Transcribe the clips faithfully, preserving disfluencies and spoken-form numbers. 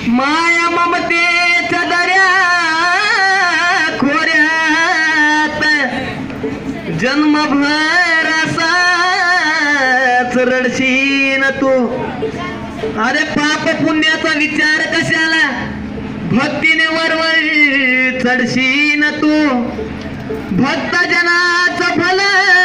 माया ममतेच्या दर्या खोऱ्यात जन्मभर असाच रडशीन तू. अरे पाप पुण्याचा विचार कशाला, भक्तीने वरवर चढशीन तू. भक्त जनाचं फल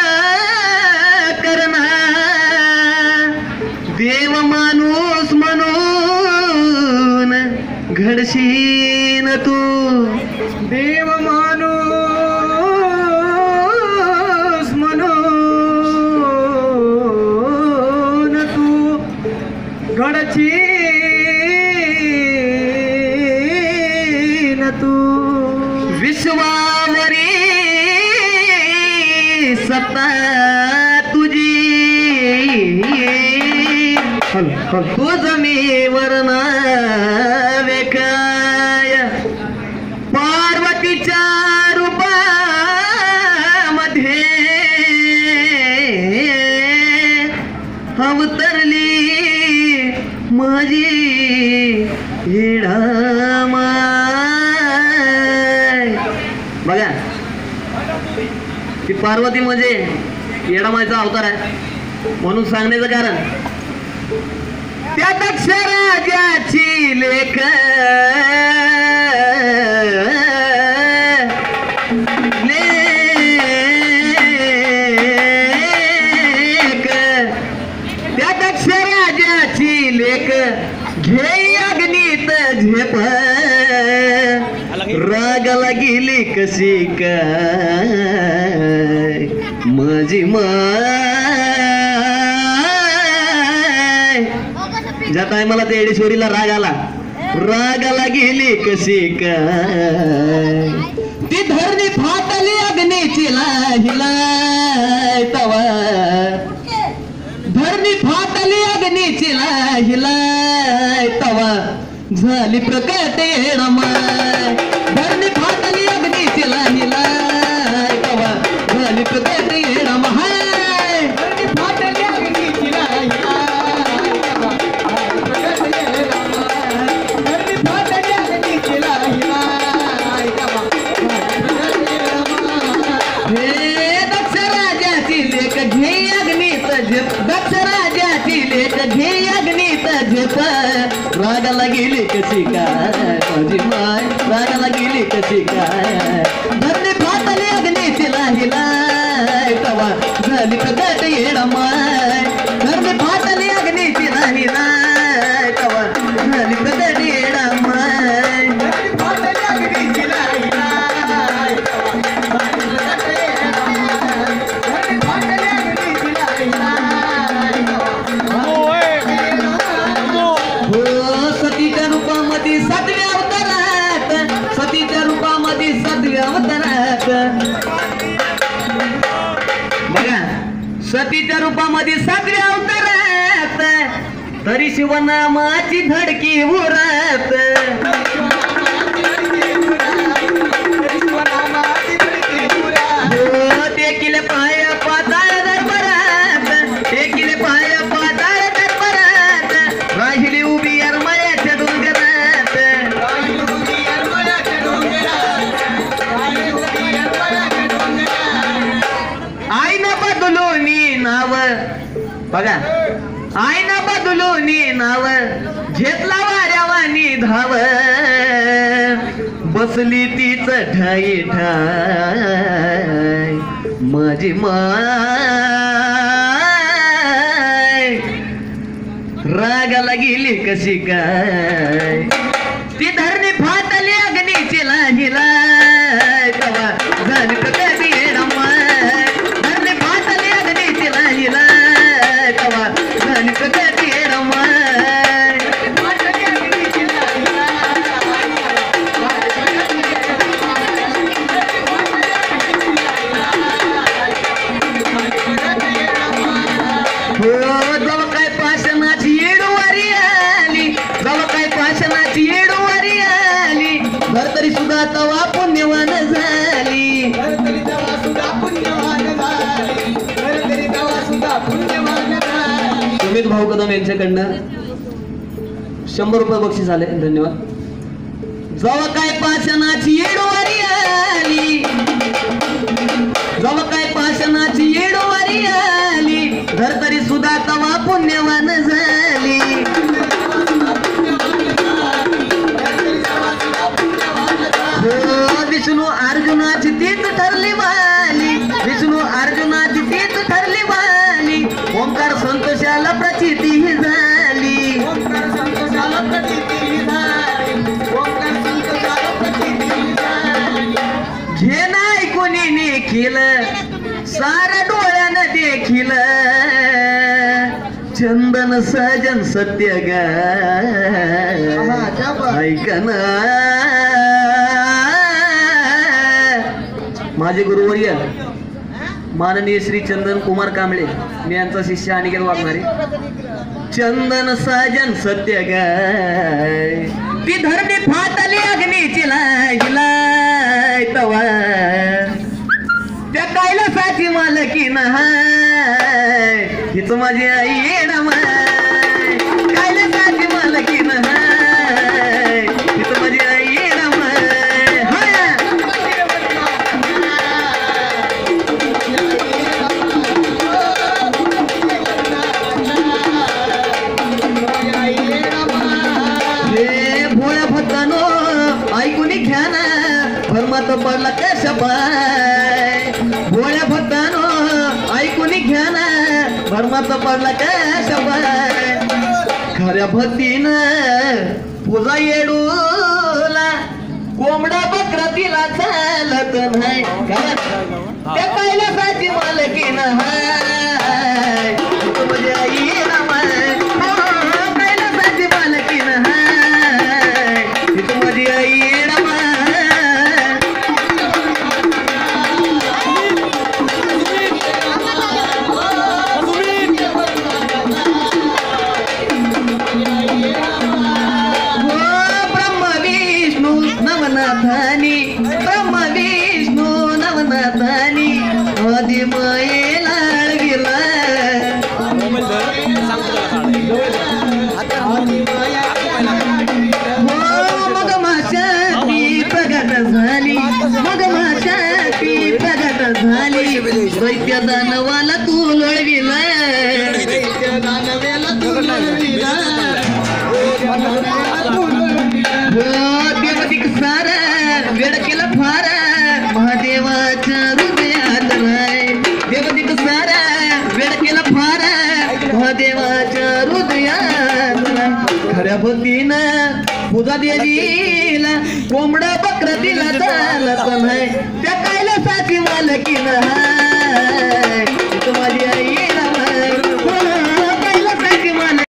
करणार देव माणूस म्हणून घडशीन तू. देव माणूस म्हणून तू घडशीन तू. विश्वावरी सत्ता तुझी तू जमीवर नावे काय. पार्वतीच्या रूपामध्ये अवतरली माझी येडामाय. बघा ती पार्वती म्हणजे येडामायचा अवतार आहे म्हणून सांगण्याचं कारण त्या दक्ष राजाची लेख लेख त्या दक्ष राजाची लेख घे अग्नीत झेप. रागाला गेली कशी काय माझी माय. ज्या टायमाला ते येडेश्वरीला राग आला, रागाला गेली कशी काय. ती धरणी फाटली अग्नीची लाहिलाय तवा. धरणी फाटली अग्नीची लाहिलाय तवा झाली प्रकट येडामाय. धरणी फाटली अग्नीची लाहिलाय तवा झाली प्रकट येडामाय. धरणी फाटली अग्नीची लाहिलाय धरणी फाटली अग्नीची लाहिलाय तवा हे दक्ष राजाची लेख घे अग्नीत झेप. दक्ष राजाची लेख घे अग्नीत झेप. रागाला गेली कशी काय माझी माय. रागाला गेली कशी काय. धरणी फाटली अग्नीची लाहिलाय तवा झाली प्रकट येडामाय. धरणी फाटली अग्नीची लाहिलाय तवा झाली प्रकट येडामाय. धरणी फाटली अग्नीची लाहिलाय तवा झाली प्रकट येडामाय. धरणी फाटली अग्नीची लाहिलाय तवा. सतीच्या रूपामध्ये सातव्या अवतारात सतीच्या रूपामध्ये सातव्या अवतारात बघा सतीच्या रूपामध्ये सातव्या अवतारात तरी शिवनामाची धडकी उरत. टेकिले पाय पाताळ दरबारात टेकिले पाय पाताळ दरबारात राहिली उभी अरमळ्याच्या डोंगरात. आईनं बदलूनी नाव बघा आईनं बदलूनी नाव घेतला वाऱ्यावानी धाव. बसली तीच ठाई ठाय माझी माय. रागाला गेली कशी काय. ती धरणी फाटली अग्नीची लाहिलाय तवा झाली प्रकट येडामाय. धरणी फाटली अग्नीची लाहिलाय तवा झाली प्रकट येडामाय. हो जवळ काय पाषाणाची येडवारी आली. जवळ काय पाषाणाची येडवारी आली. भरतरी सुद्धा तवा पुण्यवान झाली. भरतरी तवा सुद्धा पुण्यवान झाली. भरतरी तवा सुद्धा पुण्यवान झाली. सुमित भाऊ कदम यांच्याकडनं शंभर रुपये बक्षीस आले, धन्यवाद. जव काय पाषाणाची येडवारी आली, जव काय पाषाणाची येडवारी आली, धरतरी सुद्धा तवा पुण्यवान झाली. हो विष्णू अर्जुनाची तीच ठरली वाली, विष्णू अर्जुनाची तीच ठरली वाली, ओंकार संतोषाला प्रचिती झाली. ओंकार संतोषाला प्रचिती झाली, ओंकार संतोषाला प्रचिती झाली. जे नाही कोणी देखील सारा डोळ्यानं देखील, चंदन सजन सत्य गाय ऐकना. माझे गुरुवर्य माननीय श्री चंदन कुमार कांबळे, मी यांचा शिष्य अनिकेत वाघमारे. चंदन साजन सत्य गाय, ती धरणी फाटली अग्नीची लाय लाय तवा, त्या कैलासाची मालकी नहाय, हीच माझी आई येणं माय. कैलासाची मालकी नहाय, हीच माझी आई येणं माय. ऐकून घ्या ना भरमात पडला कशा पाय, भोळ्या भक्तानो ऐकून घ्या ना भरमात पडला कशा पाय. खऱ्या भक्तीनं पूजा येडूला कोंबडा बकरा तिला चालत नाही, त्या कैलासाची मालकी नहाय, म्हणजे आई रामाय. कैलासाची मालकी नहाय, माझी आई रामाय. ब्रह्म विष्णू नवनाथानी, ब्रह्म विष्णू नवनाथानी, आदि मायेला गेला. मग माशाती प्रगट झाली, मग माशाती प्रगट झाली, दैत्य दानवाला तू लढविला, दैत्य दानवाला तू लढविला. देवदिक सारा वेड केला फारा, महादेवाच्या हृदयात राय. देवदिक सारा वेड केला फारा, महादेवाच्या हृदयात राय. खऱ्या भक्तीनं पूजा देवीला कोंबडा बकरा दिला चालत नाही, त्या कैलासाची मालकी नहाय, माझी आई